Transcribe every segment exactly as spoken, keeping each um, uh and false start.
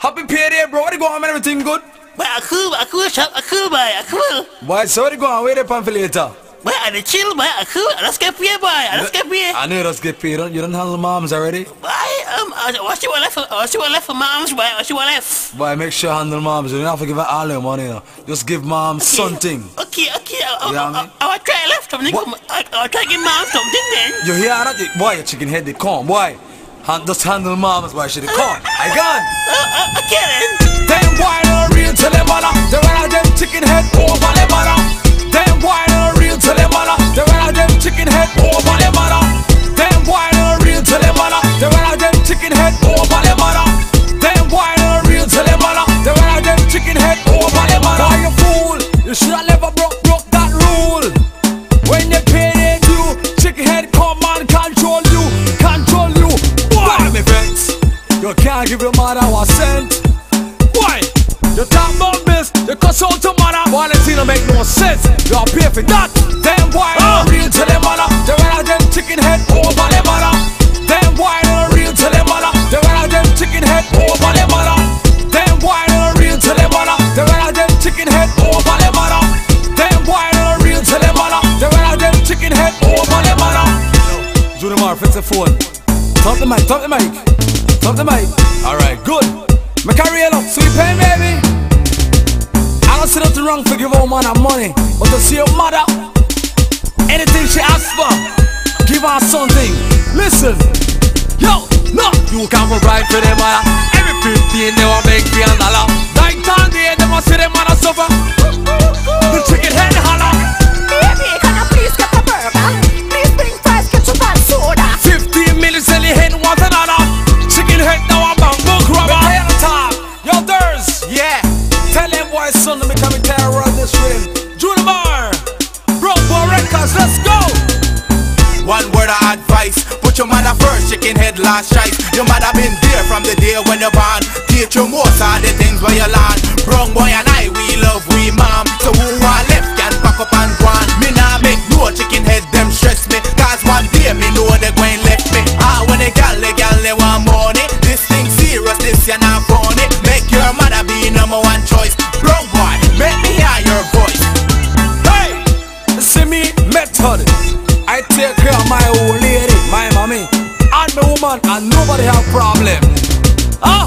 Happy payday, bro. What you going on, man? Everything good? Boy, I cool, I cool, shop, I cool, boy, I cool. Boy, so what you going on? Wait up for later. Boy, I dey chill, boy, I cool. Let's get paid, boy. Let's get paid. I know you just get paid. You don't handle moms already? Boy, um, what you want left for? What you want left for moms, boy? What you want left? Boy, make sure you handle moms. You don't have to give her all your money, you know. Just give moms Okay. something. Okay, okay. I, You know I, what I I, mean? I, I try left something. I, I try to give moms something then. You hear that? Boy, your chicken head, they come. Boy, hand, just handle moms, boy. She they come. I gone. Uh, uh, okay then. Them boy no real till them mother. They wear them chicken head over them mother. Them boy no real till them mother. They wear them chicken head over them mother. Them boy no real till them mother. They wear them chicken head over them mother. Them boy no real till them mother. They wear them chicken head over them mother. Boy, you fool. You should have never broke broke that rule. When they pay they due, chicken head come and control you, control you. Boy, me friends, you can't give your mother a cent. Why? You talk about this, you cuss out to mother. Boy, that thing don't make no sense. You are pay for that. Them boy no real to them mother. They wear them chicken head over them mother. Them boy no real to them mother. They wear them chicken head over them mother. Them boy no real to them mother. They wear them chicken head over them mother. Them boy no real to them mother. They wear them chicken head over them mother. Junior Mar, fix the phone. Top the mic, top the mic, top the mic. All right, good. My career up, so you pay, baby. I don't see nothing wrong for give a woman her money, but to see your mother, anything she asks for, give her something. Listen, yo, no, you can provide for them mother. Every fifteen they will make me a dollar. Night and day they must see them mother suffer. The chicken head holler. Baby, can you please get a burger? Please bring fries, ketchup and soda. Fifteen minutes and the head wants another. Chicken head now a bamboo grabber. Yo, Durs, yeah. Tell them boys, son, to become a terror on this rhythm. Junior Mar, Broke Boy Records, let's go. One word of advice, put your mother first, chicken head last choice. Your mother been there from the day when you're born. Teach you most of the things where you learn. Brown boy and I, we love we mom. So who are left can pack up and go on. Me nah make no chicken head, them stress me. Cause one day me know they going left me. Ah, when they gal, they gal, they want money. This thing serious, this you not funny. Make your mother be number one choice. Brown boy, make me hear your voice. Hey, see me method. I take care of my old lady, my mommy, and my woman, and nobody have problem. Ah,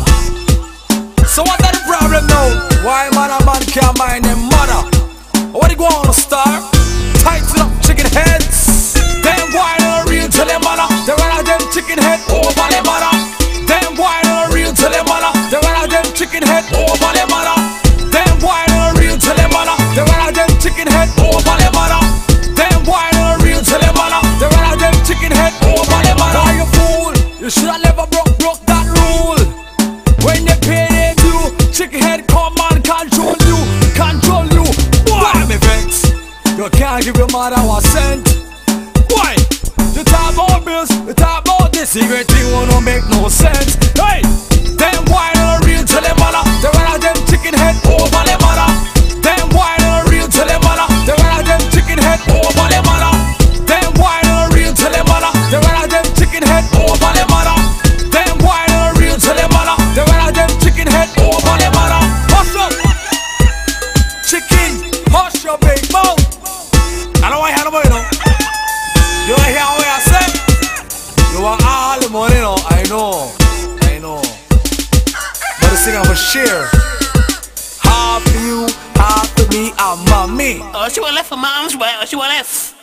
so what are the problem now? Why man and man can't mind them mother? What you go on, star? Tighten up chicken heads. Them boy no real to them mother. They wear them chicken head over them mother. Them boy no real to them mother. They wear them chicken head over them mother. Them boy no real to them mother. They wear them chicken head over them mother. Them boy no real to them mother. They wear them chicken head over them mother. Why you fool? You should have never broke broke that rule. When they pay they due, chicken head come and control you, control you. Why me vex? You can't give your mother a cent. Why? You talk about bills, you talk about this secret thing won't make no sense. Hey, them boy no real to them mother. They wear them chicken head over them mother. Them boy no real to them mother. They wear them chicken head over them mother. Them boy no real to them mother. They wear them chicken head over them mother. Them boy no real to them mother. They wear them chicken head over them mother. Hush up, chicken, hush your big mouth. I don't want to hear nobody, you know. You want to hear what I say? You want all the money, you know. I know, I know. But the thing I'm a share. Half for you, half for me, and mommy. Oh, she want left for moms, boy. Oh, she want left.